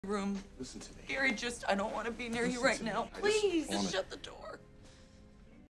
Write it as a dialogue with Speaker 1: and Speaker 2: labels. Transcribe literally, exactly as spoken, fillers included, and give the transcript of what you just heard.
Speaker 1: room.
Speaker 2: Listen to me.
Speaker 1: Gary, just, I don't want to be near
Speaker 2: Listen
Speaker 1: you right
Speaker 2: to me.
Speaker 1: now.
Speaker 2: I just
Speaker 1: Please,
Speaker 2: wanna-
Speaker 1: just shut the door.